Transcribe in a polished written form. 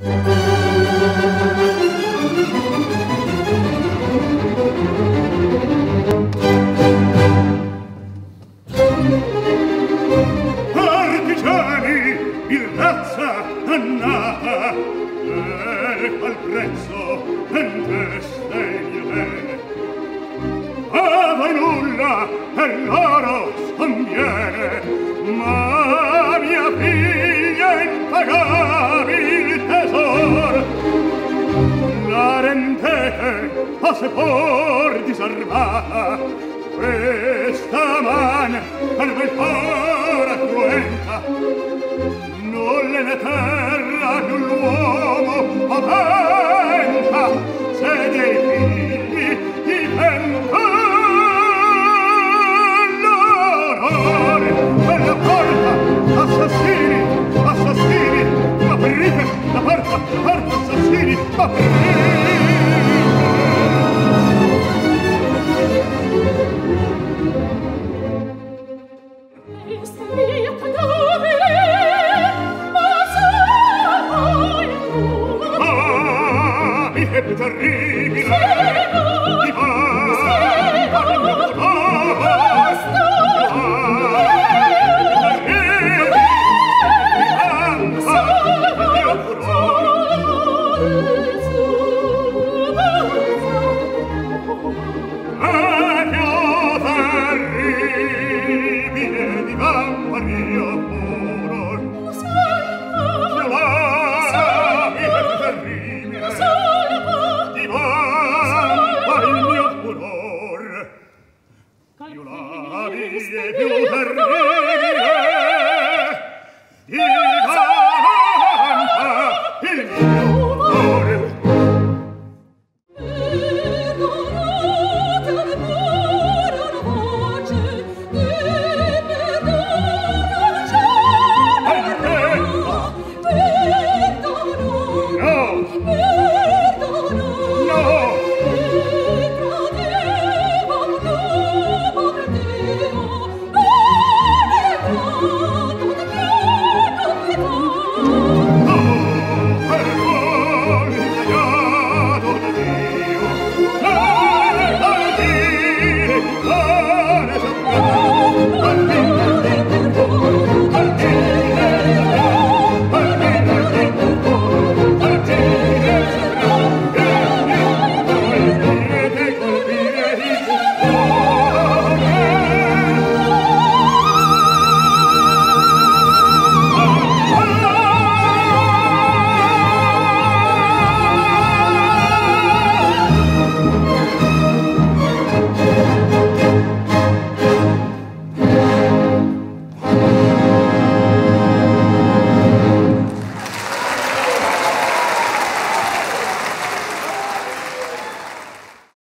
Artigiani, il razza annata, ecco al prezzo dentestegno bene. A voi nulla per l'oro sconviene, ma mia figlia impagabil tesor la rendete a sepor diservata. Questa man al bel fora cruenta, nulla ne terra più l'uomo aventa, se dei figli diventa l'onore. Quella porta, assassini, assassini, aprite la porta, assassini, aprite. Terribile